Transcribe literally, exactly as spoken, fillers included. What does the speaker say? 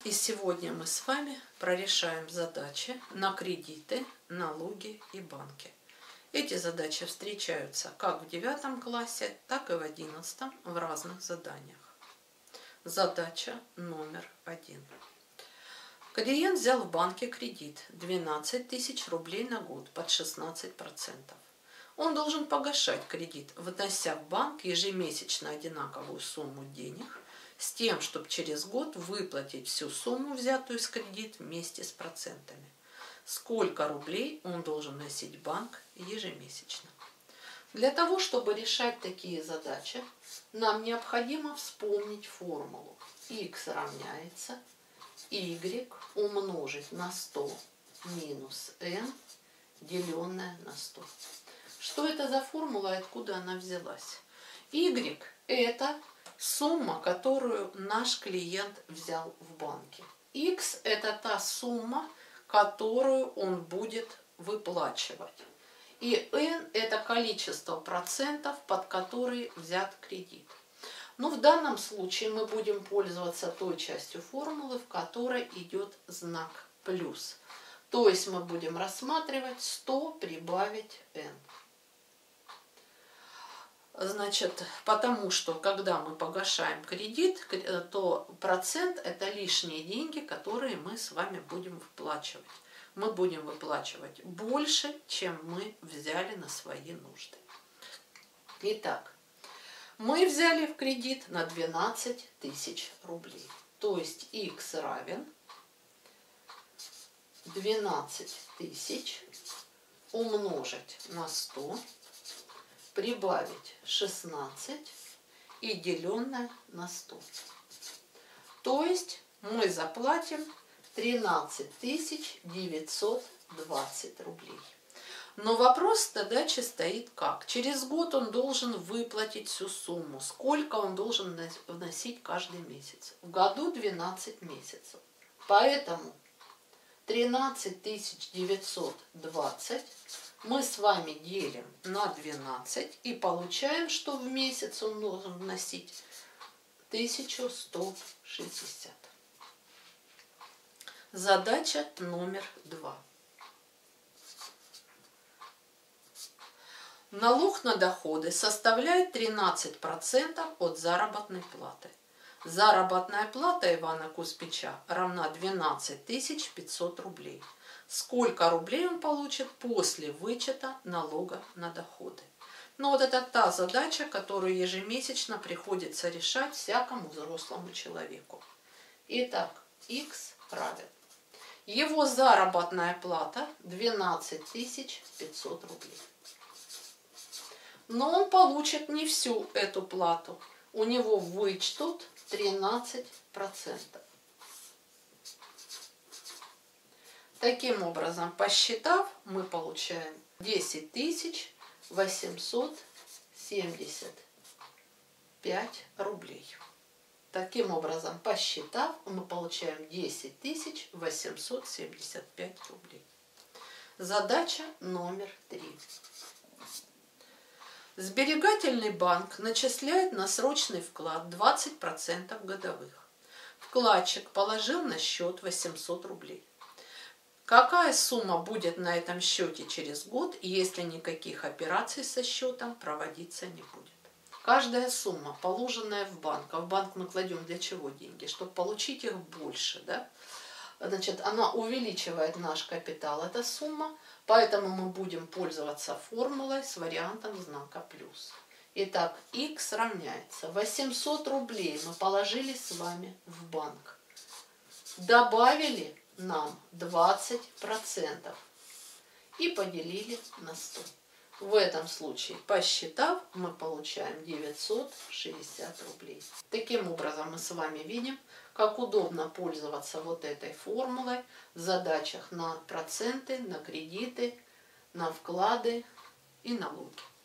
И сегодня мы с вами прорешаем задачи на кредиты, налоги и банки. Эти задачи встречаются как в девятом классе, так и в одиннадцатом в разных заданиях. Задача номер один. Клиент взял в банке кредит двенадцать тысяч рублей на год под шестнадцать процентов. Он должен погашать кредит, внося в банк ежемесячно одинаковую сумму денег, с тем, чтобы через год выплатить всю сумму, взятую с кредит, вместе с процентами. Сколько рублей он должен вносить в банк ежемесячно? Для того, чтобы решать такие задачи, нам необходимо вспомнить формулу. Х равняется y умножить на сто минус n, деленное на сто. Что это за формула и откуда она взялась? Y – это сумма, которую наш клиент взял в банке. X – это та сумма, которую он будет выплачивать. И n – это количество процентов, под которые взят кредит. Но в данном случае мы будем пользоваться той частью формулы, в которой идет знак плюс. То есть мы будем рассматривать сто прибавить n. Значит, потому что, когда мы погашаем кредит, то процент – это лишние деньги, которые мы с вами будем выплачивать. Мы будем выплачивать больше, чем мы взяли на свои нужды. Итак, мы взяли в кредит на двенадцать тысяч рублей. То есть х равен двенадцать тысяч умножить на сто, прибавить шестнадцать и деленное на сто. То есть мы заплатим тринадцать тысяч девятьсот двадцать рублей. Но вопрос задачи стоит как? Через год он должен выплатить всю сумму. Сколько он должен вносить каждый месяц? В году двенадцать месяцев. Поэтому тринадцать тысяч девятьсот двадцать мы с вами делим на двенадцать и получаем, что в месяц он должен вносить тысячу сто шестьдесят. Задача номер два. Налог на доходы составляет тринадцать процентов от заработной платы. Заработная плата Ивана Кузьмича равна двенадцать тысяч пятьсот рублей. Сколько рублей он получит после вычета налога на доходы? Ну вот это та задача, которую ежемесячно приходится решать всякому взрослому человеку. Итак, х равен. Его заработная плата двенадцать тысяч пятьсот рублей. Но он получит не всю эту плату. У него вычтут тринадцать процентов. Таким образом, посчитав, мы получаем десять тысяч восемьсот семьдесят пять рублей. Таким образом, посчитав, мы получаем десять тысяч восемьсот семьдесят пять рублей. Задача номер три. Сберегательный банк начисляет на срочный вклад двадцать процентов годовых. Вкладчик положил на счет восемьсот рублей. Какая сумма будет на этом счете через год, если никаких операций со счетом проводиться не будет? Каждая сумма, положенная в банк, а в банк мы кладем для чего деньги? Чтобы получить их больше, да? Значит, она увеличивает наш капитал, эта сумма, поэтому мы будем пользоваться формулой с вариантом знака плюс. Итак, х равняется восемьсот рублей мы положили с вами в банк. Добавили нам двадцать процентов и поделили на сто. В этом случае, посчитав, мы получаем девятьсот шестьдесят рублей. Таким образом, мы с вами видим, как удобно пользоваться вот этой формулой в задачах на проценты, на кредиты, на вклады и налоги.